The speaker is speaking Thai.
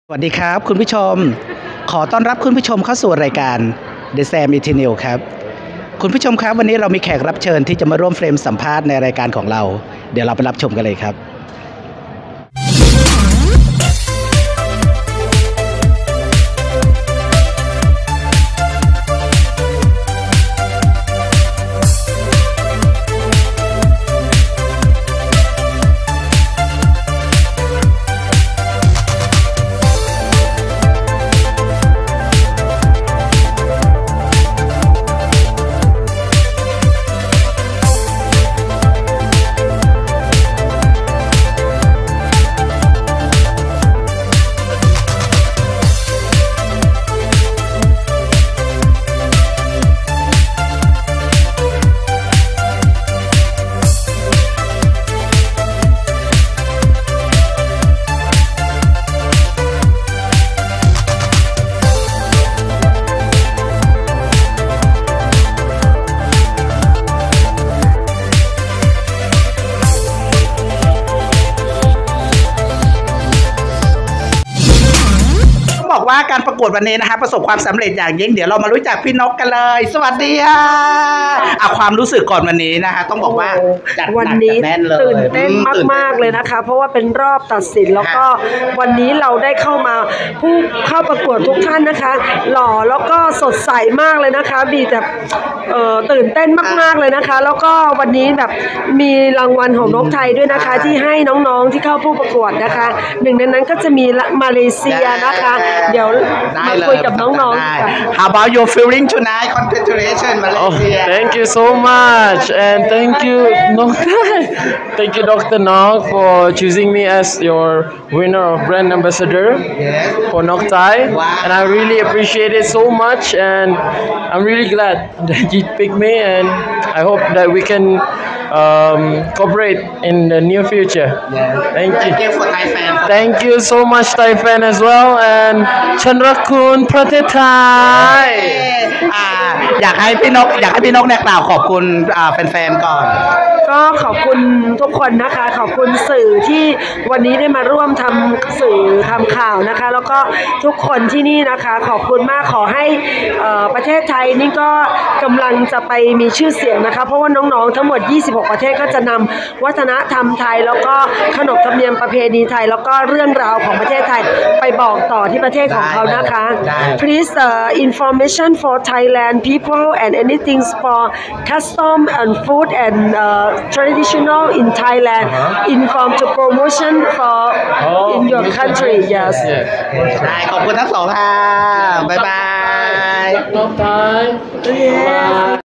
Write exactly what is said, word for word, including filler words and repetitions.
สวัสดีครับคุณผู้ชมขอต้อนรับคุณผู้ชมเข้าสู่รายการ The Sam Eternal ครับคุณผู้ชมครับวันนี้เรามีแขกรับเชิญที่จะมาร่วมเฟรมสัมภาษณ์ในรายการของเราเดี๋ยวเราไปรับชมกันเลยครับบอกว่าการประกวดวันนี้นะคะประสบความสำเร็จอย่างยิ่งเดี๋ยวเรามารู้จักพี่นกกันเลยสวัสดีค่ะเอาความรู้สึกก่อนวันนี้นะคะต้องบอกว่าจัดหนักจัดแน่นเลยตื่นเต้นมากๆเลยนะคะเพราะว่าเป็นรอบตัดสินแล้วก็วันนี้เราได้เข้ามาผู้เข้าประกวดทุกท่านนะคะหล่อแล้วก็สดใสมากเลยนะคะมีแต่เอ่อตื่นเต้นมากๆเลยนะคะแล้วก็วันนี้แบบมีรางวัลของนกไทยด้วยนะคะที่ให้น้องๆที่เข้าผู้ประกวดนะคะหนึ่งในนั้นก็จะมีมาเลเซียนะคะเดี๋ยวมาคุยกับน้องๆกัน How about your feeling tonight? Congratulations, Malaysia. Oh, thank you so much, and thank you, thank you, Doctor Nok, for choosing me as your winner of brand ambassador Yes. for Nok Thai, Wow. and I really appreciate it so much, and I'm really glad that you picked me, and I hope that we can um, cooperate in the near future. Yes. Thank you. Thank you for Thai fans. Thank you so much, Thai fan as well, and Chanrakun Pratetai. อ่าอยากให้พี่นกอยากให้พี่นกเนี่ยกล่าวขอบคุณอ่าแฟนๆก่อนก็ขอบคุณทุกคนนะคะขอบคุณสื่อที่วันนี้ได้มาร่วมทำสื่อทำข่าวนะคะแล้วก็ทุกคนที่นี่นะคะขอบคุณมากขอให้ประเทศไทยนี่ก็กำลังจะไปมีชื่อเสียงนะคะเพราะว่าน้องๆทั้งหมดยี่สิบหกประเทศก็จะนำวัฒนธรรมไทยแล้วก็ขนบธรรมเนียมประเพณีไทยแล้วก็เรื่องราวของประเทศไทยไปบอกต่อที่ประเทศของเขานะคะ Please uh, information for Thailand people and anything for custom and food and uh, traditional in Thailand inform to promotion for in your country yes ได้ขอบคุณทั้งสองค่ะบ๊ายบาย Nok Thai. yes